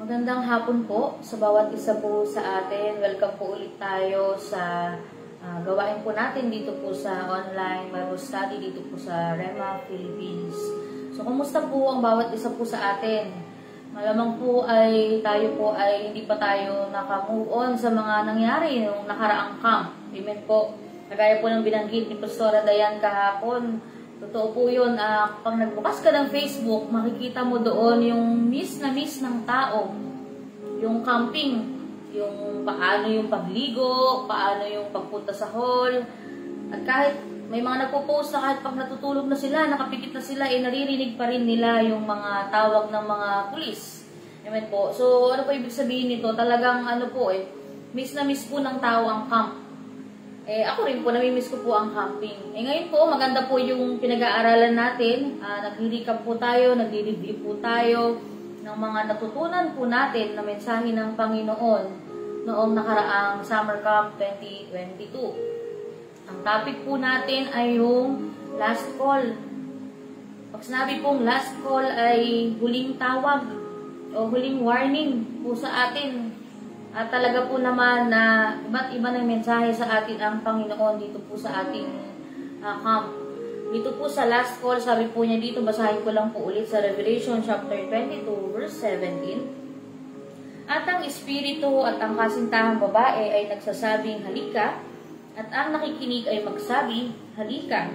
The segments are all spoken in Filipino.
Magandang hapon po sa bawat isa po sa atin. Welcome po ulit tayo sa gawain po natin dito po sa online Bible study dito po sa Rema Philippines. So, kumusta po ang bawat isa po sa atin? Malamang po ay tayo po ay hindi pa tayo naka-move on sa mga nangyari noong nakaraang camp. Amen po. Kagaya po ng binanggit ni Pastora Dayan kahapon. Totoo po yun, pag nagbukas ka ng Facebook, makikita mo doon yung miss na miss ng tao. Yung camping, yung paano yung pagligo, paano yung pagpunta sa hall. At kahit may mga nagpo-post na kahit pag natutulog na sila, nakapikit na sila, naririnig pa rin nila yung mga tawag ng mga pulis. Amen po. So, ano po ibig sabihin nito? Talagang miss na miss po ng tao ang camp. Ako rin po, namimiss ko po ang camping. Ngayon po, maganda po yung pinag-aaralan natin. Nag-recap po tayo, nag-review po tayo ng mga natutunan po natin na mensahe ng Panginoon noong nakaraang Summer Camp 2022. Ang topic po natin ay yung last call. Pag sinabi pong last call ay huling tawag o huling warning po sa atin. At talaga po naman na iba't iba ng mensahe sa atin ang Panginoon dito po sa ating camp. Dito po sa last call, sabi po niya dito, basahin ko lang po ulit sa Revelation chapter 22 verse 17. At ang espiritu at ang kasintahang babae ay nagsasabing halika, at ang nakikinig ay magsabi halika.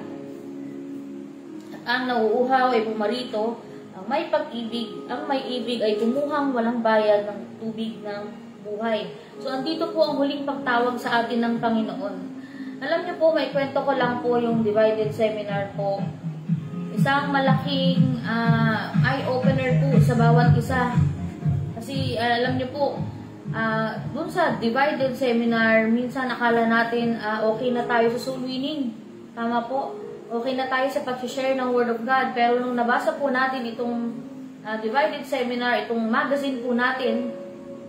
At ang nauuhaw ay pumarito, ang may pag-ibig, ang may ibig ay kumuhang walang bayad ng tubig ng buhay. So, andito po ang huling pagtawag sa atin ng Panginoon. Alam niyo po, may kwento ko lang po yung divided seminar po. Isang malaking eye-opener po sa bawat isa. Kasi, alam niyo po, dun sa divided seminar, minsan akala natin okay na tayo sa soul winning. Tama po. Okay na tayo sa pag-share ng Word of God. Pero nung nabasa po natin itong divided seminar, itong magazine po natin,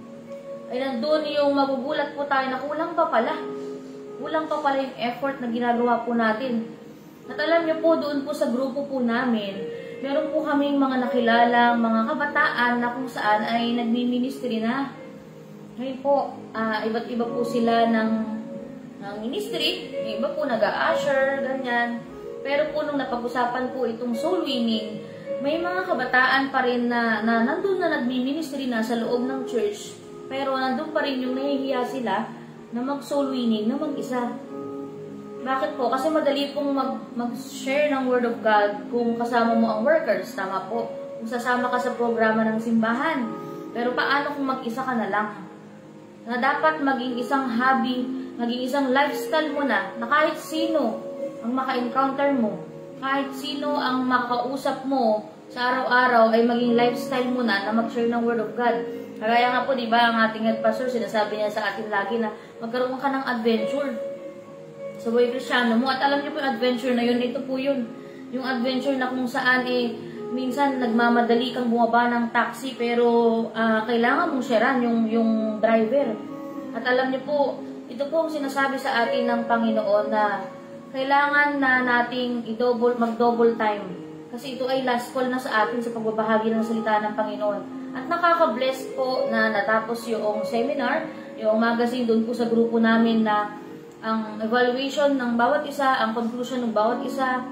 ay nandun yung magugulat po tayo na kulang pa pala. Kulang pa pala yung effort na ginagawa po natin. At alam niyo po, doon po sa grupo po namin, meron po kaming mga nakilalang, mga kabataan na kung saan ay nagmi-ministry na. Ngayon po, iba't iba po sila ng ministry. Yung iba po nag-a-usher, ganyan. Pero po nung napag-usapan po itong soul winning, may mga kabataan pa rin na nandun na nagmi-ministry na sa loob ng church. Pero nandun pa rin yung nahihiya sila na mag-soul winning na mag-isa. Bakit po? Kasi madali pong mag-share ng Word of God kung kasama mo ang workers. Tama po. Kung sasama ka sa programa ng simbahan. Pero paano kung mag-isa ka na lang? Na dapat maging isang hobby, maging isang lifestyle mo na kahit sino ang maka-encounter mo, kahit sino ang makausap mo sa araw-araw ay maging lifestyle mo na mag-share ng Word of God. Kaya nga po, di ba, ang ating head pastor, sinasabi niya sa atin lagi na magkaroon ka ng adventure sa buhay Kristyano mo. At alam niyo po yung adventure na yun, ito po yun. Yung adventure na kung saan minsan nagmamadali kang bumaba ng taxi pero kailangan mong sharean yung driver. At alam niyo po, ito po ang sinasabi sa atin ng Panginoon na kailangan na nating mag-double time. Kasi ito ay last call na sa atin sa pagbabahagi ng salita ng Panginoon. At nakaka-bless po na natapos yung seminar, yung magazine doon po sa grupo namin na ang evaluation ng bawat isa, ang conclusion ng bawat isa.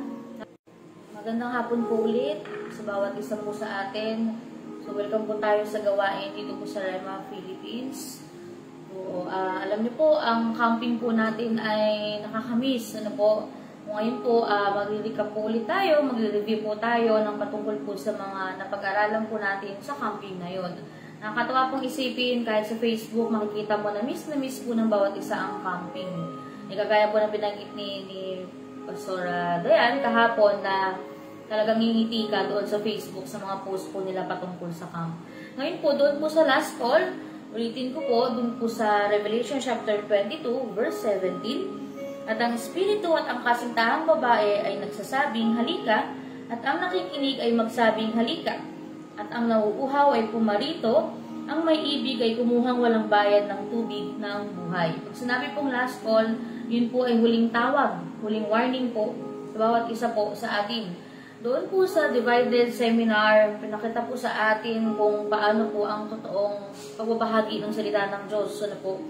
Magandang hapon po ulit sa bawat isa po sa atin. So, welcome po tayo sa gawain dito po sa Rema Philippines. So, alam niyo po, ang camping po natin ay nakakamiss. Ano po? Ngayon po, magre-recap po ulit tayo, magre-review po tayo ng patungkol po sa mga napag-aralan po natin sa camping na yun. Nakakatawa pong isipin, kahit sa Facebook, makikita mo na miss po ng bawat isa ang camping. Kagaya po na binanggit ni Pastora Dayan kahapon na talagang ngingiti ka doon sa Facebook sa mga post po nila patungkol sa camp. Ngayon po, doon po sa last call, ulitin ko po, doon po sa Revelation chapter 22, verse 17, at ang espiritu at ang kasintahang babae ay nagsasabing halika, at ang nakikinig ay magsabing halika. At ang nauuhaw ay pumarito, ang may ibig ay kumuhang walang bayad ng tubig ng buhay. Pag sinabi pong last call, yun po ay huling tawag, huling warning po sa bawat isa po sa atin. Doon po sa divided seminar, pinakita po sa atin kung paano po ang totoong pagbabahagi ng salita ng Diyos. Ano po?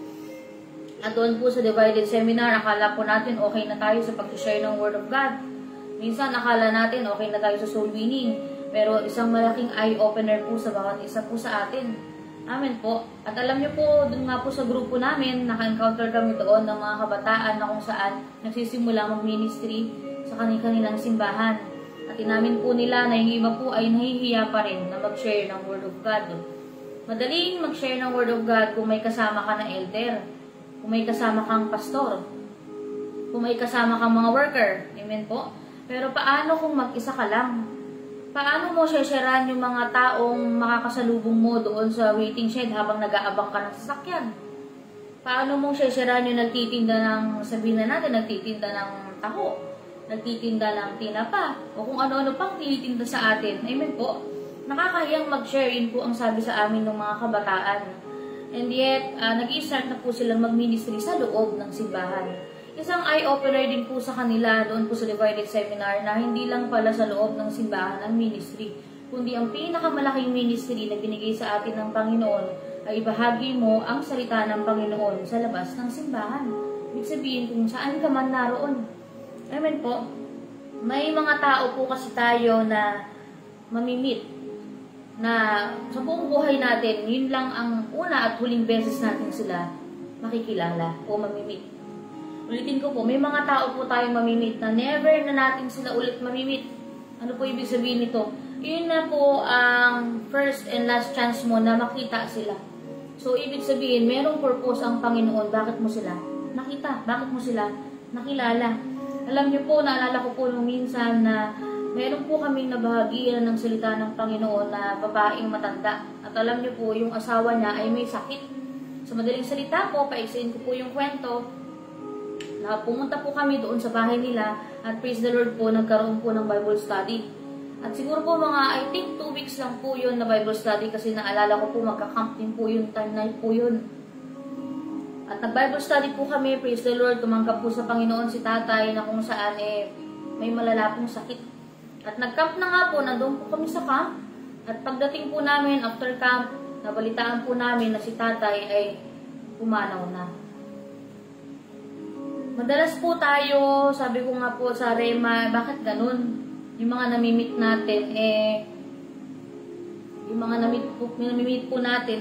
At doon po sa divided seminar, akala po natin okay na tayo sa pag-share ng Word of God. Minsan, akala natin okay na tayo sa soul winning. Pero isang malaking eye-opener po sa bawat isa po sa atin. Amen po. At alam niyo po, doon nga po sa grupo namin, naka-encounter kami doon ng mga kabataan na kung saan nagsisimula mag-ministry sa kanilang simbahan. At inamin po nila na yung iba po ay nahihiya pa rin na mag-share ng Word of God. Madaling mag-share ng Word of God kung may kasama ka na elder, kung may kasama kang pastor, kung may kasama kang mga worker. Amen po. Pero paano kung mag-isa ka lang? Paano mo share-sharean yung mga taong makakasalubong mo doon sa waiting shed habang nag-aabang ka ng sasakyan? Paano mo share-sharean yung nagtitinda ng, sabihin na natin, nagtitinda ng taho, nagtitinda ng tinapa, o kung ano-ano pang tinitinda sa atin? Amen po. Nakakahiyang mag-share, yun po ang sabi sa amin ng mga kabataan. And yet, nag-i-start na po silang mag-ministry sa loob ng simbahan. Isang eye-opener din po sa kanila doon po sa divided seminar na hindi lang pala sa loob ng simbahan ang ministry, kundi ang pinakamalaking ministry na binigay sa atin ng Panginoon ay ibahagi mo ang salita ng Panginoon sa labas ng simbahan. Ibig sabihin kung saan ka man naroon. Amen po. May mga tao po kasi tayo na mamimit na sa buong buhay natin, yun lang ang una at huling beses natin sila makikilala o mamimit. Ulitin ko po, may mga tao po tayong mamimit na never na natin sila ulit mamimit. Ano po ibig sabihin nito? Yun na po ang first and last chance mo na makita sila. So, ibig sabihin, merong purpose ang Panginoon. Bakit mo sila nakita? Bakit mo sila nakilala? Alam niyo po, naalala ko po nung minsan na meron po kaming nabahagian ng salita ng Panginoon na babaeng matanda. At alam niyo po, yung asawa niya ay may sakit. Sa madaling salita po, paiksain ko po yung kwento, na pumunta po kami doon sa bahay nila at praise the Lord po, nagkaroon po ng Bible study. At siguro po mga, I think 2 weeks lang po yun na Bible study kasi naalala ko po, magka-camp din po yun, time night po yun. At nag-Bible study po kami, praise the Lord, tumanggap po sa Panginoon si tatay na kung saan may malala pong sakit. At nag-camp na nga po, nandun po kami sa camp. At pagdating po namin, after camp, nabalitaan po namin na si tatay ay pumanaw na. Madalas po tayo, sabi ko nga po sa Rema, bakit ganun? Yung mga namimit natin, yung mga namimit po natin,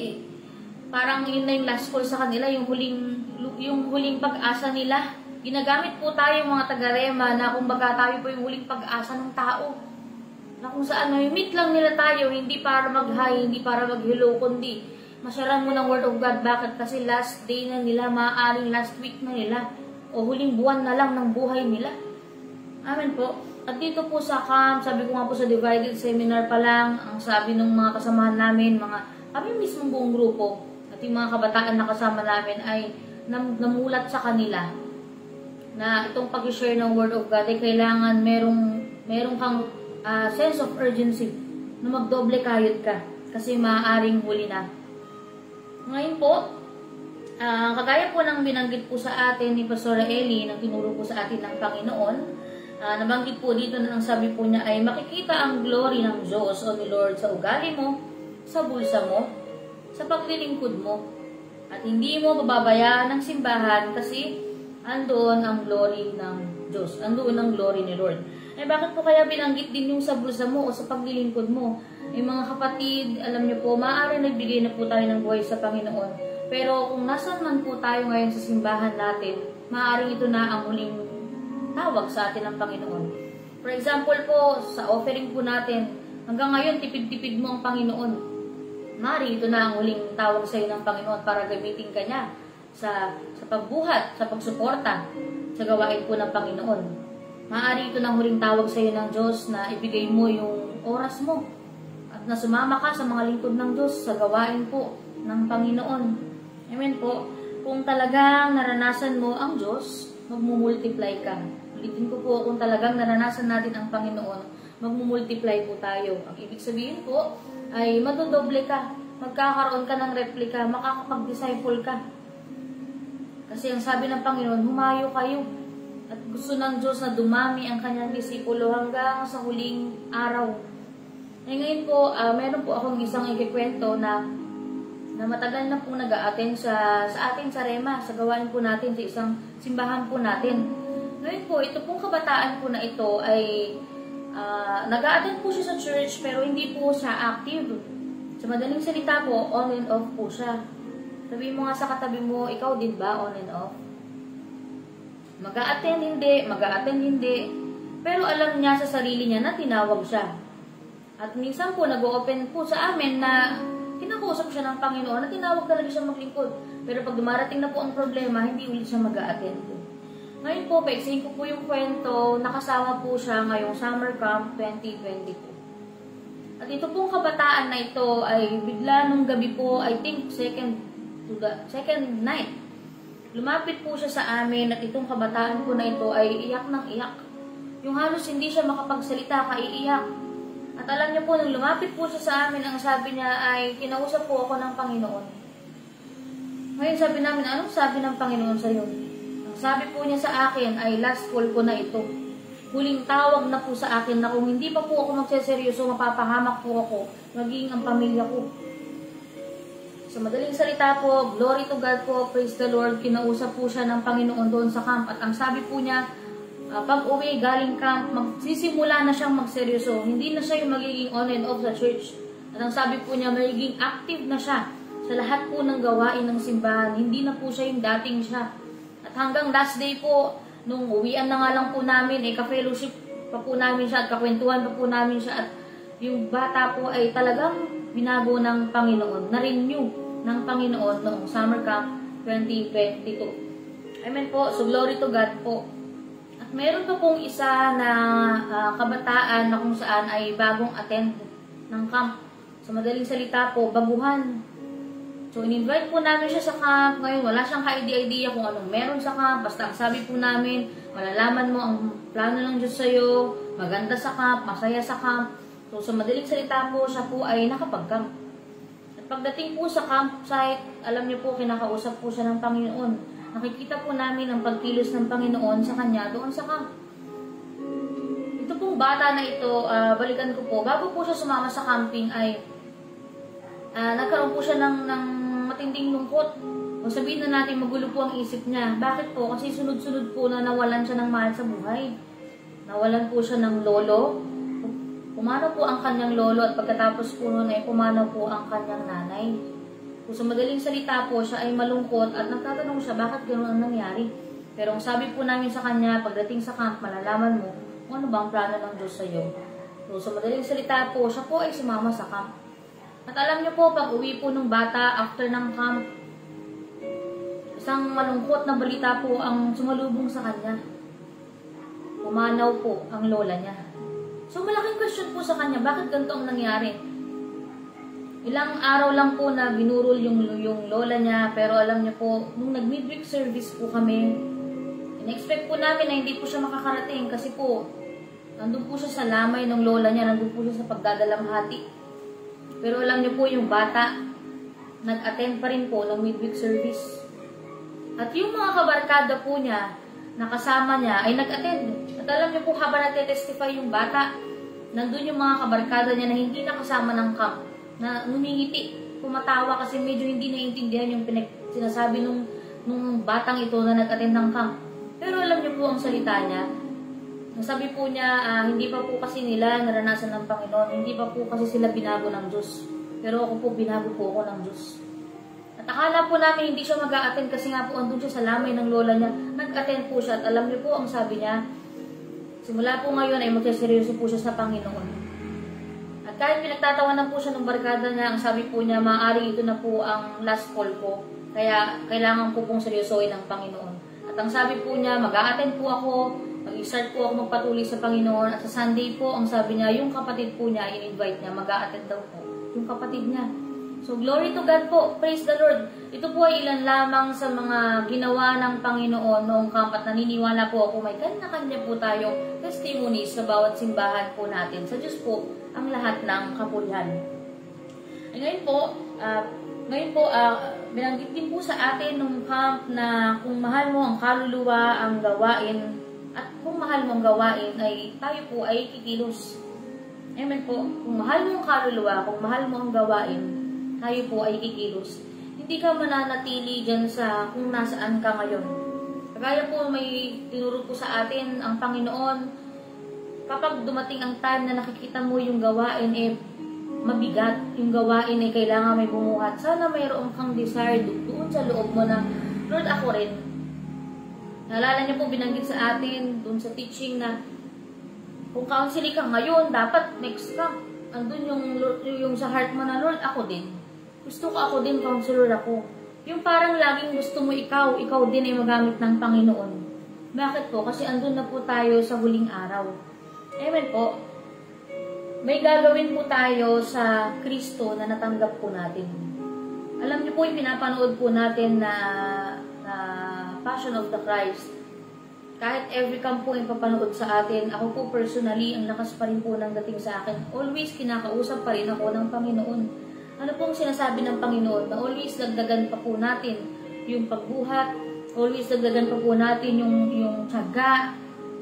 parang yun na yung last call sa kanila, yung huling pag-asa nila. Ginagamit po tayo mga taga-Rema na kumbaga tayo po yung huling pag-asa ng tao. Na kung saan mamimit lang nila tayo, hindi para mag-hi, hindi para mag-hello, kundi masyaran mo ng Word of God. Bakit? Kasi last day na nila, maaaring last week na nila, o huling buwan na lang ng buhay nila. Amen po. At dito po sa camp, sabi ko nga po sa divided seminar pa lang, ang sabi ng mga kasamahan namin, kami mismong buong grupo, at yung mga kabataan na kasama namin ay namulat sa kanila na itong pag-share ng Word of God ay kailangan merong kang sense of urgency na magdoble kayod ka kasi maaaring huli na. Ngayon po, kagaya po ng binanggit po sa atin ni Pastora Ellie na tinuro po sa atin ng Panginoon, nabanggit po dito na ang sabi po niya ay makikita ang glory ng Diyos o ni Lord sa ugali mo, sa bulsa mo, sa paglilingkod mo. At hindi mo bababayaan ng simbahan kasi andoon ang glory ng Diyos. Andoon ang glory ni Lord. Bakit po kaya binanggit din yung sa bulsa mo o sa paglilingkod mo? Mga kapatid, alam niyo po, maaari nagbigay na po tayo ng buhay sa Panginoon. Pero kung nasan man po tayo ngayon sa simbahan natin, maaari ito na ang huling tawag sa atin ng Panginoon. For example po, sa offering po natin, hanggang ngayon, tipid-tipid mo ang Panginoon. Maaari ito na ang huling tawag sa iyo ng Panginoon para gamitin ka niya sa pagbuhat, sa pagsuporta, sa gawain po ng Panginoon. Maaari ito ng huling tawag sa iyo ng Diyos na ibigay mo yung oras mo at na sumama ka sa mga lingkod ng Diyos sa gawain po ng Panginoon. Amen po. Kung talagang naranasan mo ang Diyos, magmumultiply ka. Ulitin ko po, kung talagang naranasan natin ang Panginoon, magmumultiply po tayo. Ang ibig sabihin po ay madodoble ka, magkakaroon ka ng replika, makakapag-disciple ka. Kasi ang sabi ng Panginoon, humayo kayo. At gusto ng Diyos na dumami ang kanyang disipulo hanggang sa huling araw. Ngayon po, meron po akong isang ikikwento na matagal na po nag-a-attend sa atin sa Rema, sa gawain po natin, sa isang simbahan po natin. Ngayon po, ito pong kabataan po na ito ay nag-a-attend po siya sa church pero hindi po siya active. Sa madaling salita po, on and off po siya. Sabihin mo nga sa katabi mo, ikaw din ba on and off? Mag-a-attend hindi, mag-a-attend hindi. Pero alam niya sa sarili niya na tinawag siya. At minsan po nag-o-open po sa amin na kinakausap siya ng Panginoon na tinawag talaga siya maglingkod. Pero pag dumarating na po ang problema, hindi ulit siya mag-a-attend. Ngayon po, paiksahin ko po yung kwento, nakasama po siya ngayong Summer Camp 2022. At ito pong kabataan na ito ay bigla nung gabi po, I think second night. Lumapit po siya sa amin at itong kabataan po na ito ay iyak ng iyak. Yung halos hindi siya makapagsalita, kaiiyak. At alam niyo po, nung lumapit po siya sa amin, ang sabi niya ay, kinausap po ako ng Panginoon. Ngayon sabi namin, anong sabi ng Panginoon sa iyo? Ang sabi po niya sa akin ay, last call ko na ito. Huling tawag na po sa akin na kung hindi pa po ako magseseryoso, mapapahamak po ako, maging ang pamilya ko. Sa madaling salita po, glory to God po, praise the Lord, kinausap po siya ng Panginoon doon sa camp. At ang sabi po niya, pag uwi galing camp, magsisimula na siyang magseryoso. Hindi na siya yung magiging on and off sa church. At ang sabi po niya, magiging active na siya sa lahat po ng gawain ng simbahan. Hindi na po siya yung dating siya. At hanggang last day po, nung uwian na nga lang po namin, ka-fellowship pa po namin siya at kakwentuhan pa po namin siya. At yung bata po ay talagang binago ng Panginoon, na-renew ng Panginoon noong Summer Camp 2022. Amen po. So, glory to God po. At meron pa pong isa na kabataan na kung saan ay bagong attend ng camp. Sa madaling salita po, baguhan. So, in-invite po namin siya sa camp. Ngayon, wala siyang ka-idea kung anong meron sa camp. Basta ang sabi po namin, malalaman mo ang plano ng Diyos sa'yo, maganda sa camp, masaya sa camp. So, sa madaling salita po, siya po ay nakapag-camp. At pagdating po sa campsite, alam niyo po, kinakausap po siya ng Panginoon. Nakikita po namin ang pagkilos ng Panginoon sa kanya doon sa camp. Ito pong bata na ito, balikan ko po, bago po siya sumama sa camping ay nagkaroon po siya ng matinding lungkot. O sabihin na natin, magulo po ang isip niya. Bakit po? Kasi sunod-sunod po na nawalan siya ng mahal sa buhay. Nawalan po siya ng lolo. Pumanaw po ang kanyang lolo at pagkatapos po nun ay pumanaw po ang kanyang nanay. Kung sa madaling salita po, siya ay malungkot at nagtatanong siya bakit ganoon ang nangyari. Pero ang sabi po namin sa kanya, pagdating sa camp, malalaman mo kung ano ba ang plano ng Diyos sa iyo. So sa madaling salita po, siya po ay sumama sa camp. At alam niyo po, pag uwi po ng bata after ng camp, isang malungkot na balita po ang sumalubong sa kanya. Pumanaw po ang lola niya. So, malaking question po sa kanya, bakit ganito ang nangyari? Ilang araw lang po na binurol yung lola niya, pero alam niyo po, nung nag-midweek service po kami, in-expect po namin na hindi po siya makakarating kasi po, nandun po siya sa lamay ng lola niya, nandun po siya sa pagdadalamhati. Pero alam niyo po, yung bata, nag-attend pa rin po ng midweek service. At yung mga kabarkada po niya, nakasama niya, ay nag-attend. At alam niyo po, habang nagte-testify yung bata, nandun yung mga kabarkada niya na hindi nakasama ng camp, na numingiti, pumatawa kasi medyo hindi naiintindihan yung sinasabi nung batang ito na nag-attend ng camp. Pero alam niyo po ang salita niya. Sabi po niya, hindi pa po kasi nila naranasan ng Panginoon, hindi pa po kasi sila binago ng Diyos. Pero ako po, binago po ako ng Diyos. At akala po namin hindi siya mag-a-attend kasi nga po andun siya sa lamay ng lola niya. Nag-attend po siya at alam niyo po ang sabi niya, simula po ngayon ay magseseryoso po siya sa Panginoon. At kahit pinagtatawanan po siya ng barkada niya, ang sabi po niya, maaaring ito na po ang last call ko. Kaya kailangan ko pong seryosohin ang Panginoon. At ang sabi po niya, mag-a-attend po ako, mag-start po ako magpatuloy sa Panginoon. At sa Sunday po, ang sabi niya, yung kapatid po niya, in-invite niya, mag-a-attend daw po. Yung kapatid niya. So, glory to God po. Praise the Lord. Ito po ay ilan lamang sa mga ginawa ng Panginoon noong camp at naniniwala po ako may kanya-kanya po tayong testimonies sa bawat simbahan po natin. Sa Diyos po, ang lahat ng kapulihan. Ngayon po, binanggit din po sa atin nung camp na kung mahal mo ang kaluluwa, ang gawain At kung mahal mo ang gawain, ay tayo po ay kikilos. Amen po. Kung mahal mo ang kaluluwa, kung mahal mo ang gawain, tayo po ay kikilos. Hindi ka mananatili dyan sa kung nasaan ka ngayon. Kagaya po may tinuro po sa atin ang Panginoon, kapag dumating ang time na nakikita mo yung gawain, mabigat, yung gawain ay kailangan may bumuhat. Sana mayroon kang desire doon sa loob mo na, Lord, ako rin. Naalala niyo po, binanggit sa atin, doon sa teaching na, kung counseling ka ngayon, dapat next ka. Andun yung sa heart mo na, Lord, ako din. Gusto ko ako din, counselor ako. Yung parang laging gusto mo ikaw din ay magamit ng Panginoon. Bakit po? Kasi andun na po tayo sa huling araw. Amen po. May gagawin po tayo sa Kristo na natanggap po natin. Alam niyo po, yung pinapanood po natin na Passion of the Christ. Kahit every camp po yung papanood sa atin, ako po personally, ang lakas pa rin po ng dating sa akin. Always kinakausap pa rin ako ng Panginoon. Ano pong sinasabi ng Panginoon? Na always dagdagan pa po natin yung pagbuhat, always dagdagan pa po natin yung tiyaga,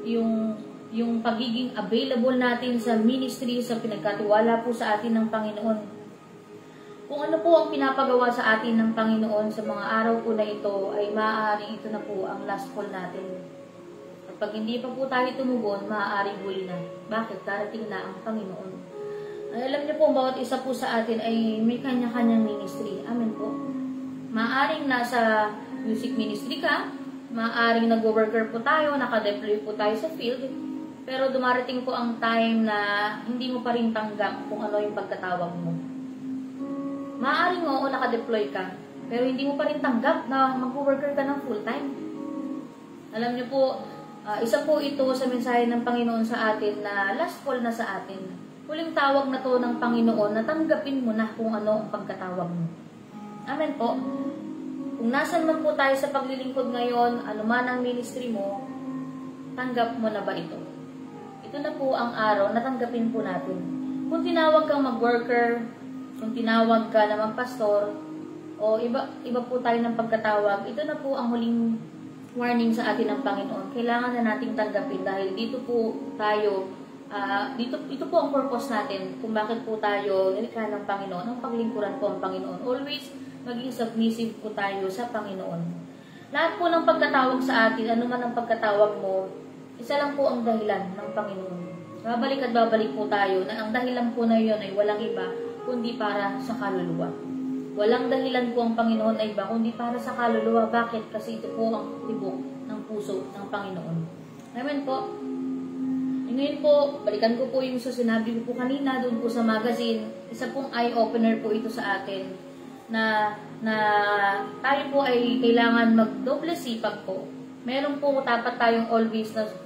yung pagiging available natin sa ministry, sa pinagkatiwala po sa atin ng Panginoon. Kung ano po ang pinapagawa sa atin ng Panginoon sa mga araw po na ito, ay maaaring ito na po ang last call natin. At pag hindi pa po tayo tumugon, maaaring huli na. Bakit? Darating na ang Panginoon. Ay, alam niyo po, bawat isa po sa atin ay may kanya-kanyang ministry. Amen po. Maaaring nasa music ministry ka, maaaring nag-worker po tayo, nakadeploy po tayo sa field, pero dumarating po ang time na hindi mo pa rin tanggap kung ano yung pagkatawag mo. Maaaring oo, nakadeploy ka, pero hindi mo pa rin tanggap na mag-worker ka ng full-time. Alam niyo po, isa po ito sa mensahe ng Panginoon sa atin na last call na sa atin. Huling tawag na to ng Panginoon na tanggapin mo na kung ano ang pagkatawag mo. Amen po. Kung nasan man po tayo sa paglilingkod ngayon, ano man ang ministry mo, tanggap mo na ba ito? Ito na po ang araw na tanggapin po natin. Kung tinawag kang mag-worker, kung tinawag ka na magpastor, o iba po tayo ng pagkatawag, ito na po ang huling warning sa atin ng Panginoon. Kailangan na nating tanggapin dahil dito po tayo, ito po ang purpose natin kung bakit po tayo nilikha ng Panginoon, ang paglingkuran po ang Panginoon. Always maging submissive po tayo sa Panginoon. Lahat po ng pagkatawag sa atin, ano man ang pagkatawag mo, isa lang po ang dahilan ng Panginoon. Babalik at babalik po tayo na ang dahilan po na yun ay walang iba kundi para sa kaluluwa. Walang dahilan po ang Panginoon ay iba kundi para sa kaluluwa. Bakit? Kasi ito po ang tibok ng puso ng Panginoon. Amen po. Ngayon po, balikan ko po yung sa sinabi ko po kanina doon po sa magazine. Isa pong eye-opener po ito sa atin na tayo po ay kailangan magdoble sipag po. Meron po dapat tayong always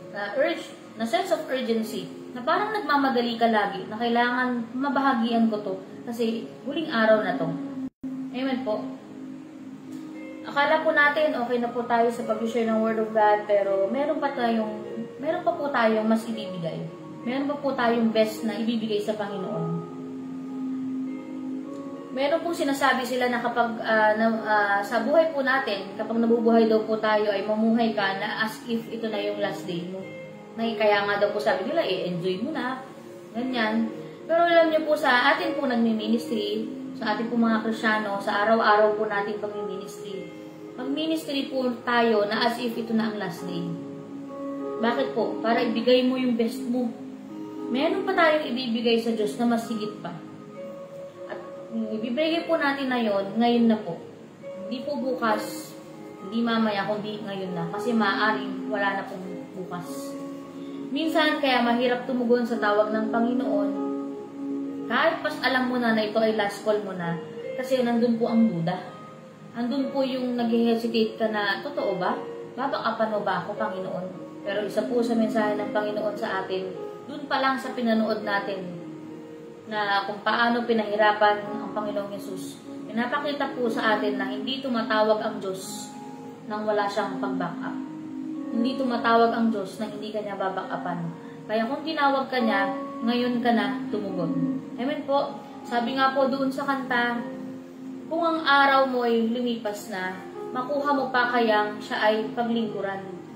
na sense of urgency na parang nagmamadali ka lagi na kailangan mabahagian ko to kasi huling araw na to. Amen po. Akala po natin okay na po tayo sa pag-share ng Word of God, pero meron pa po tayong mas ibibigay. Meron pa po tayong best na ibibigay sa Panginoon. Meron pong sinasabi sila na kapag sa buhay po natin, kapag nabubuhay daw po tayo ay mamuhay ka na as if ito na yung last day mo. Kaya nga daw po sabi nila, enjoy mo na. Ganyan. Pero alam niyo po sa atin po nagmi-ministry, sa atin po mga Kristyano, sa araw-araw po natin pag-ministry. Mag-ministry po tayo na as if ito na ang last day. Bakit po? Para ibigay mo yung best mo. Meron pa tayong ibibigay sa Diyos na mas higit pa. At ibibigay po natin na yon ngayon na po. Hindi po bukas, hindi mamaya, kundi ngayon na. Kasi maaaring wala na pong bukas. Minsan, kaya mahirap tumugon sa tawag ng Panginoon. Kahit pas alam mo na ito ay last call mo na, kasi nandun po ang duda. Andun po yung nag-hesitate ka na, totoo ba? Babakapan mo ba ako, Panginoon? Pero isa po sa mensahe ng Panginoon sa atin, dun pa lang sa pinanood natin, na kung paano pinahirapan ang Panginoong Yesus. Pinapakita po sa atin na hindi tumatawag ang Diyos nang wala siyang pag-back up. Hindi tumatawag ang Diyos na hindi kanya babakapan. Kaya kung tinawag ka niya, ngayon ka na tumugon. Amen po. Sabi nga po doon sa kanta, kung ang araw mo ay lumipas na, makuha mo pa kayang siya ay paglingkuran.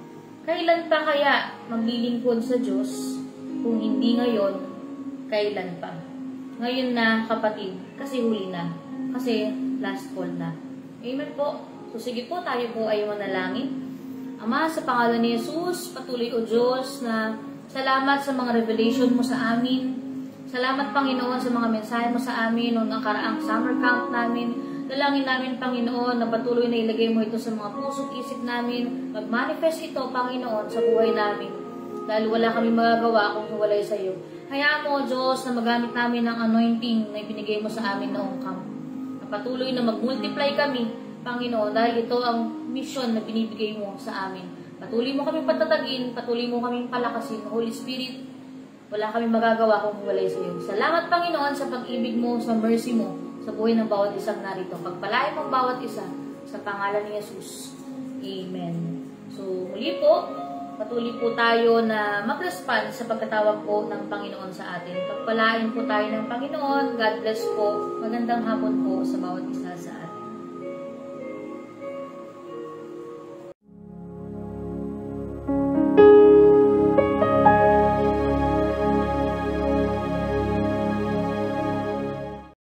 Kailan pa kaya maglilingkod sa Diyos kung hindi ngayon, kailan pa? Ngayon na, kapatid, kasi huli na. Kasi last call na. Amen po. So sige po, tayo po ay manalangin. Ama, sa pangalan ni Jesus, patuloy o Diyos na salamat sa mga revelation mo sa amin. Salamat, Panginoon, sa mga mensahe mo sa amin noong nakaraang summer camp namin. Dalangin namin, Panginoon, na patuloy na ilagay mo ito sa mga puso't isip namin. Mag-manifest ito, Panginoon, sa buhay namin. Dahil wala kami magagawa kung walay sa iyo. Hayaan mo, Diyos, na magamit namin ang anointing na ibinigay mo sa amin noong camp. Na patuloy na mag-multiply kami, Panginoon, dahil ito ang mission na binibigay mo sa amin. Patuloy mo kaming patatagin, patuloy mo kaming palakasin. Holy Spirit, wala kaming magagawa kung walay sa iyo. Salamat, Panginoon, sa pag-ibig mo, sa mercy mo, sa buhay ng bawat isang narito. Pagpalain mo bawat isa sa pangalan ni Jesus. Amen. So, muli po, patuloy po tayo na mag-respond sa pagkatawag po ng Panginoon sa atin. Pagpalain po tayo ng Panginoon. God bless po. Magandang hapon po sa bawat isa sa atin.